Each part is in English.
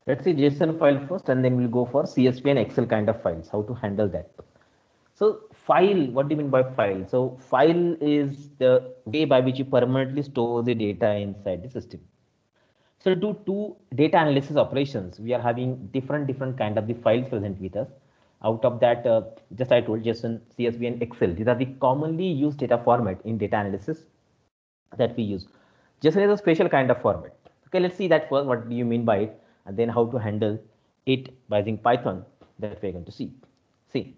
Let's see JSON file first, and then we'll go for CSV and Excel kind of files, how to handle that. So file, what do you mean by file? So file is the way by which you permanently store the data inside the system. So to do two data analysis operations, we are having different kind of the files present with us. Out of that, just I told JSON, CSV, and Excel. These are the commonly used data format in data analysis that we use. JSON is a special kind of format. Okay, let's see that first. What do you mean by it, and then how to handle it by using Python. That we're going to see. See,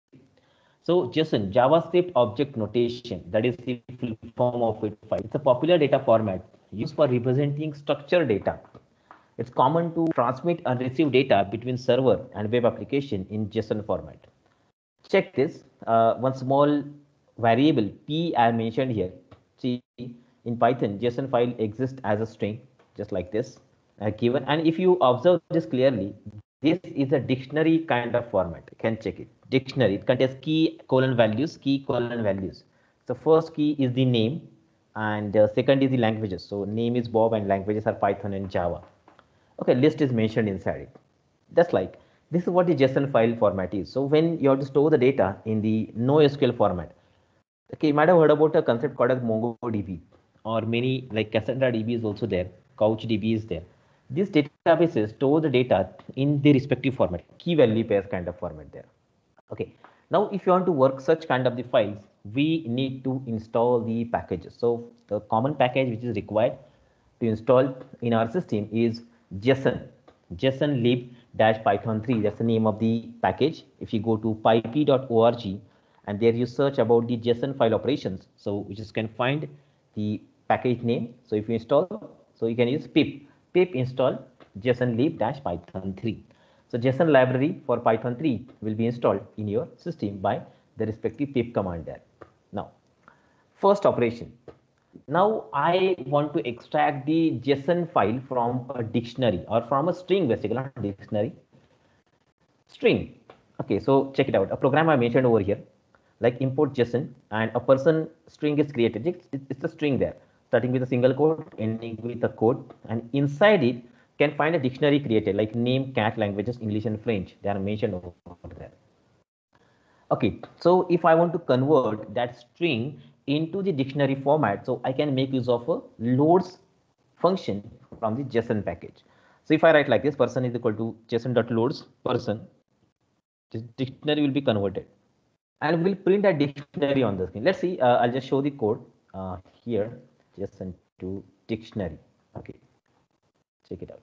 so JSON, JavaScript Object Notation, that is the full form of it. File. It's a popular data format used for representing structured data. It's common to transmit and receive data between server and web application in JSON format. Check this. One small variable p I mentioned here. See, in Python, JSON file exists as a string, just like this, given. And if you observe this clearly, this is a dictionary kind of format. You can check it. Dictionary. It contains key colon values, key colon values. So first key is the name, and second is the languages. So name is Bob, and languages are Python and Java. Okay, list is mentioned inside it. Just like this is what the JSON file format is. So when you have to store the data in the NoSQL format, okay, you might have heard about a concept called as MongoDB, or many like Cassandra DB is also there, CouchDB is there. These databases store the data in the respective format, key value pairs kind of format there. Okay, now if you want to work such kind of the files, we need to install the packages. So the common package which is required to install in our system is JSON, JSON lib dash python 3. That's the name of the package. If you go to pyp.org, and there you search about the JSON file operations, so you just can find the package name. So if you install, so you can use pip install JSON lib dash python 3. So JSON library for Python 3 will be installed in your system by the respective pip command there. Now, first operation. Now I want to extract the JSON file from a dictionary or from a string, basically not dictionary, string. Okay, so check it out. A program I mentioned over here, like import JSON, and a person string is created. It's a string there, starting with a single quote, ending with a quote, and inside it can find a dictionary created like name, cat, languages, English, and French. They are mentioned over there. Okay, so if I want to convert that string into the dictionary format, so I can make use of a loads function from the JSON package. So if I write like this, person is equal to JSON.loads person, this dictionary will be converted, and we'll print that dictionary on the screen. Let's see, I'll just show the code here, JSON to dictionary. Okay, check it out.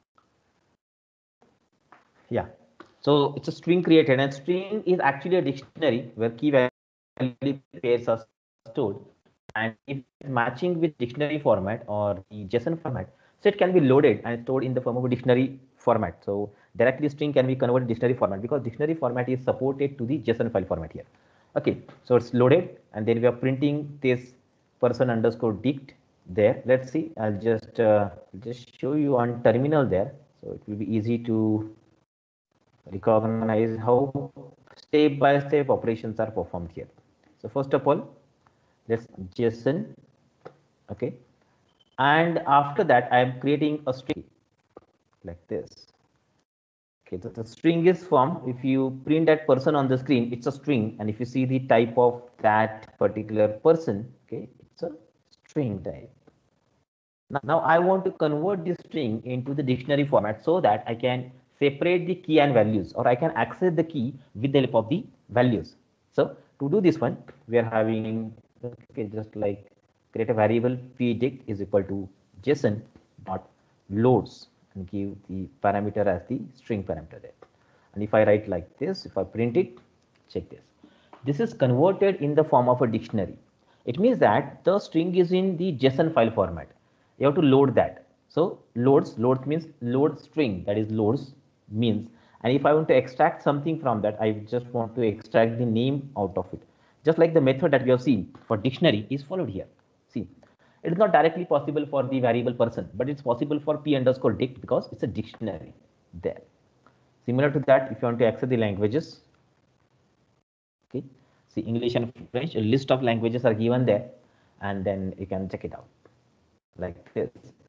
Yeah, so it's a string created, and string is actually a dictionary where key value pairs are stored, and if it's matching with dictionary format or the JSON format, so it can be loaded and stored in the form of a dictionary format. So directly string can be converted to dictionary format because dictionary format is supported to the JSON file format here. Okay, so it's loaded, and then we are printing this person underscore dict there. Let's see, I'll just show you on terminal there, so it will be easy to recognize how step by step operations are performed here. So first of all, let's JSON. Okay, and after that I am creating a string like this. Okay, so the string is formed. If you print that person on the screen, it's a string, and if you see the type of that particular person, okay, it's a string type. Now I want to convert this string into the dictionary format so that I can separate the key and values, or I can access the key with the help of the values. So to do this one, we are having, okay, just like create a variable pdict is equal to JSON dot loads and give the parameter as the string parameter there. And if I write like this, if I print it, check this. This is converted in the form of a dictionary. It means that the string is in the JSON file format. You have to load that. So loads means load string, that is loads means. And if I want to extract something from that, I just want to extract the name out of it. Just like the method that we have seen for dictionary is followed here. See, it is not directly possible for the variable person, but it's possible for p underscore dict because it's a dictionary there. Similar to that, if you want to access the languages, okay, see English and French, a list of languages are given there, and then you can check it out like this.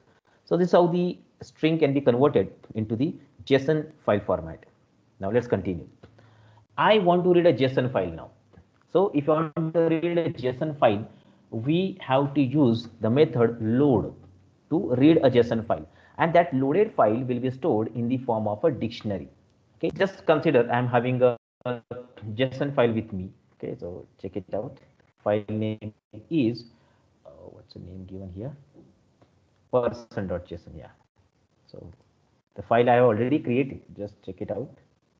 So this is how the string can be converted into the JSON file format. Now let's continue. I want to read a JSON file now. So if you want to read a JSON file, we have to use the method load to read a JSON file, and that loaded file will be stored in the form of a dictionary. Okay, just consider I'm having a JSON file with me. Okay, so check it out. File name is what's the name given here? Person.json. Yeah. So the file I have already created. Just check it out.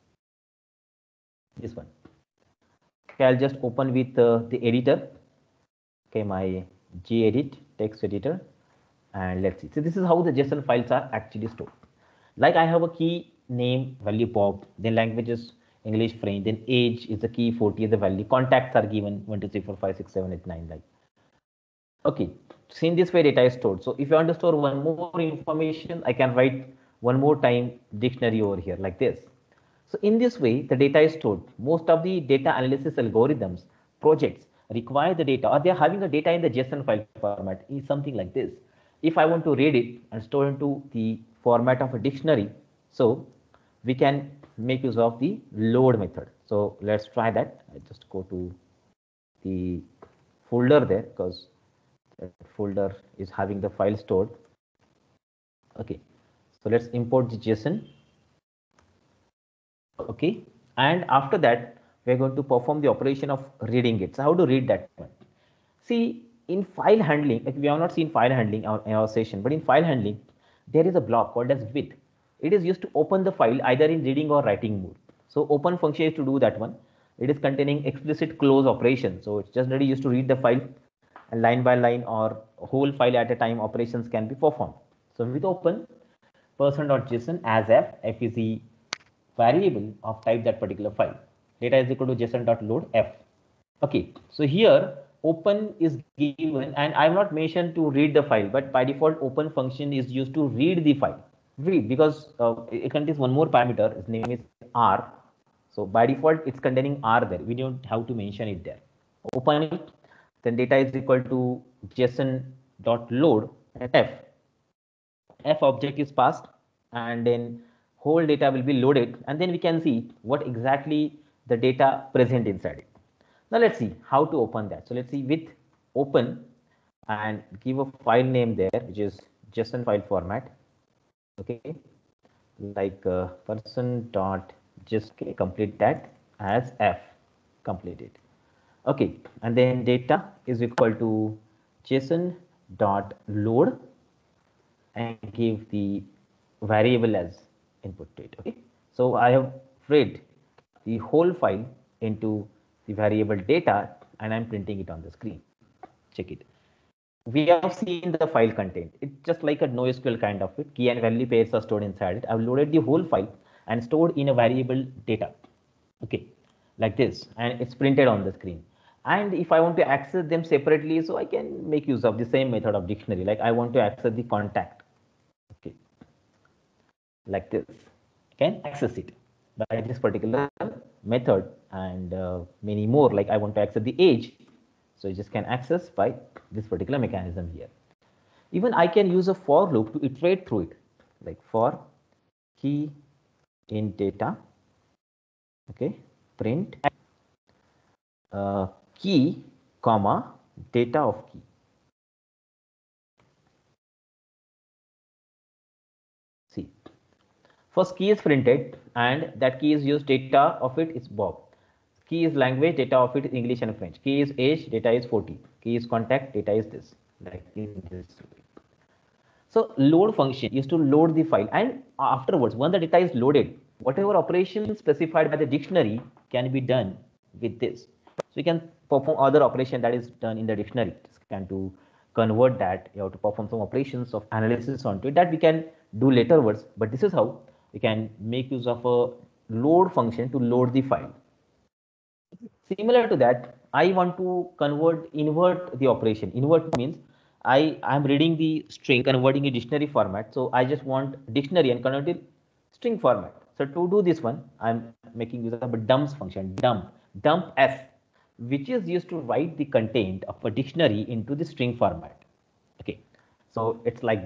This one. Okay, I'll just open with the editor. Okay, my gedit text editor, and let's see. So this is how the JSON files are actually stored. Like I have a key name, value Bob, then languages English, French, then age is the key, 40 is the value, contacts are given 1 2 3 4 5 6 7 8 9 like. Okay, so in this way data is stored. So if you want to store one more information, I can write one more time dictionary over here like this. So in this way, the data is stored. Most of the data analysis algorithms, projects require the data, or they're having the data in the JSON file format is something like this. If I want to read it and store into the format of a dictionary, so we can make use of the load method. So let's try that. I just go to the folder there because that folder is having the file stored. Okay, so let's import the JSON. Okay, and after that we're going to perform the operation of reading it. So how to read that one? See, in file handling, like we have not seen file handling in our session, but in file handling there is a block called as with. It is used to open the file either in reading or writing mode. So open function is to do that one. It is containing explicit close operation, so it's just ready used to read the file, and line by line or whole file at a time operations can be performed. So with open person.json as f is the variable of type that particular file. Data is equal to json.load f. Okay, so here open is given, and I have not mentioned to read the file, but by default open function is used to read the file. Read because it contains one more parameter. Its name is r. So by default it's containing r there. We don't have to mention it there. Open it, then data is equal to json.load f. F object is passed, and then whole data will be loaded, and then we can see what exactly the data present inside it. Now let's see how to open that. So let's see with open and give a file name there, which is JSON file format. Okay, like person dot just complete that as f, complete it. Okay, and then data is equal to JSON dot load and give the variable as input to it. Okay, so I have read the whole file into the variable data, and I'm printing it on the screen. Check it. We have seen the file content. It's just like a NoSQL kind of it. Key and value pairs are stored inside it. I've loaded the whole file and stored in a variable data. Okay, like this, and it's printed on the screen. And if I want to access them separately, so I can make use of the same method of dictionary. Like I want to access the contact. Okay, like this, can access it by this particular method, and many more. Like I want to access the age, so you just can access by this particular mechanism here. Even I can use a for loop to iterate through it, like for key in data. Okay, print key comma data of key. See, first key is printed, and that key is used. Data of it is Bob. Key is language, data of it is English and French. Key is age, data is 40. Key is contact, data is this, like in this way. So load function is to load the file, and afterwards, when the data is loaded, whatever operation specified by the dictionary can be done with this. So you can perform other operation that is done in the dictionary. Can to convert that, you have to perform some operations of analysis onto it that we can do laterwards. But this is how we can make use of a load function to load the file. Similar to that, I want to invert the operation. Invert means I am reading the string, converting a dictionary format. So I just want dictionary and convert it string format. So to do this one, I'm making use of a dumps function, dump f, which is used to write the content of a dictionary into the string format. Okay, so it's like that,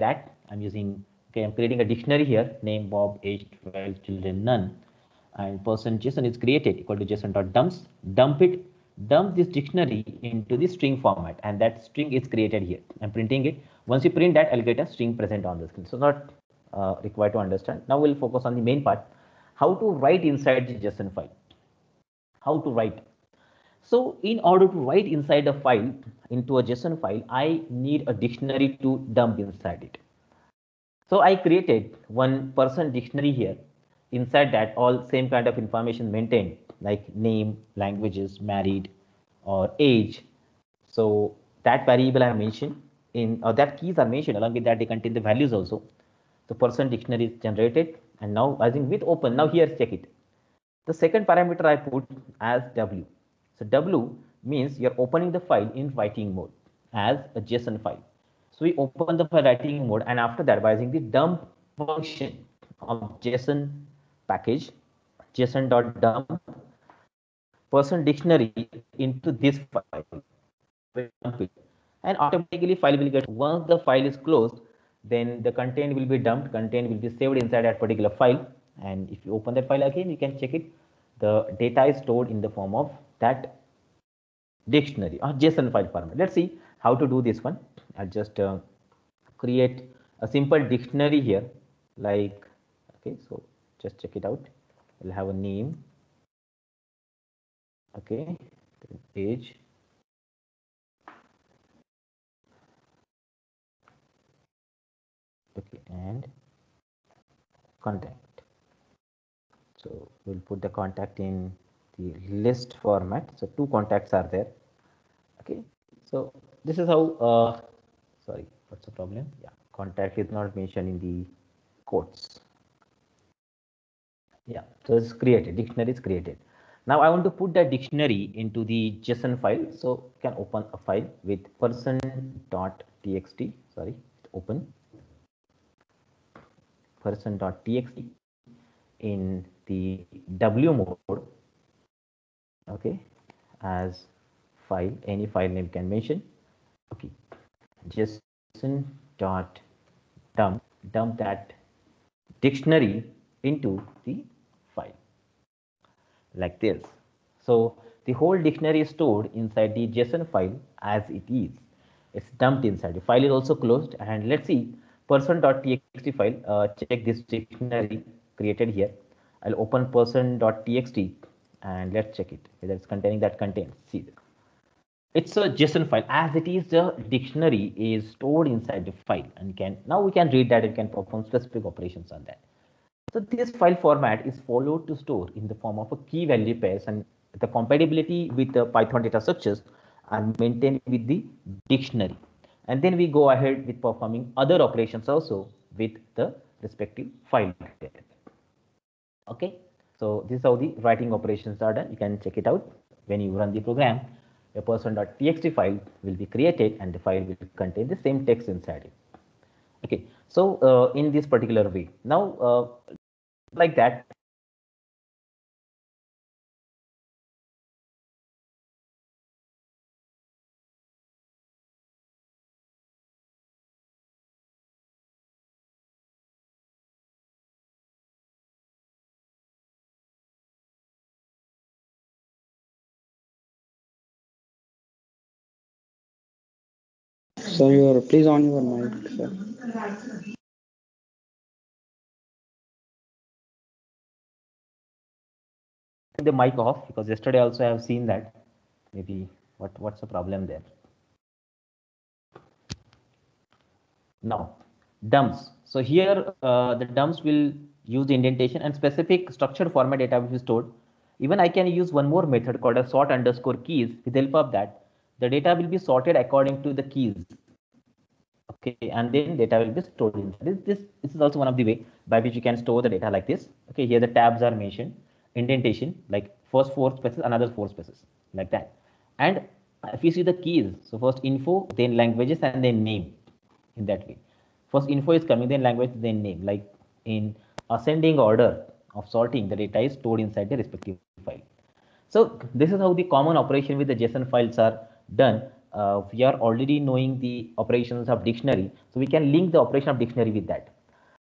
I'm using, okay, I'm creating a dictionary here, name Bob, age 12, children none, and person JSON is created equal to JSON.dumps, dump this dictionary into the string format, and that string is created here. I'm printing it. Once you print that, I'll get a string present on the screen. So not required to understand. Now we'll focus on the main part, how to write inside the JSON file. How to write. So in order to write inside a file into a JSON file, I need a dictionary to dump inside it. So I created one person dictionary here. Inside that, all same kind of information maintained, like name, languages, married, or age. So that variable I mentioned in, or that keys are mentioned. Along with that, they contain the values also. The person dictionary is generated, and now I think with open. Now here check it. The second parameter I put as W. So W means you're opening the file in writing mode as a JSON file. So we open the file writing mode, and after that, by using the dump function of JSON package, JSON.dump person dictionary into this file, and automatically file will get, once the file is closed, then the content will be dumped, content will be saved inside that particular file. And if you open that file again, you can check it. The data is stored in the form of that dictionary or JSON file format. Let's see how to do this one. I'll just create a simple dictionary here, like, okay, so just check it out. We'll have a name, okay, page, okay, and contact. So we'll put the contact in the list format. So two contacts are there. Okay. So this is how, sorry, what's the problem? Yeah, contact is not mentioned in the quotes. Yeah, so it's created, dictionary is created. Now I want to put that dictionary into the JSON file. So you can open a file with person.txt, sorry, open person.txt in the W mode, okay, as file, any file name can mention, okay, JSON dot dump that dictionary into the file like this. So the whole dictionary is stored inside the JSON file as it is. It's dumped inside. The file is also closed, and let's see person.txt file. Check this dictionary created here. I'll open person.txt and let's check it whether it's containing that content. See, it's a JSON file as it is. The dictionary is stored inside the file, and now we can read that and can perform specific operations on that. So this file format is followed to store in the form of a key value pairs, and the compatibility with the Python data structures are maintained with the dictionary. And then we go ahead with performing other operations also with the respective file. Okay, so this is how the writing operations are done. You can check it out. When you run the program, a person.txt file will be created, and the file will contain the same text inside it. Okay, so in this particular way, now like that. Sir, please on your mic, sir. The mic off, because yesterday also I have seen that. Maybe what's the problem there? Now dumps. So here the dumps will use the indentation and specific structured format data will be stored. Even I can use one more method called a sort underscore keys. With the help of that, the data will be sorted according to the keys. Okay, and then data will be stored in this is also one of the way by which you can store the data like this. Okay, here the tabs are mentioned, indentation, like first four spaces, another four spaces, like that. And if you see the keys, so first info, then languages, and then name, in that way. First info is coming, then language, then name, like in ascending order of sorting, the data is stored inside the respective file. So this is how the common operation with the JSON files are done we are already knowing the operations of dictionary, so we can link the operation of dictionary with that.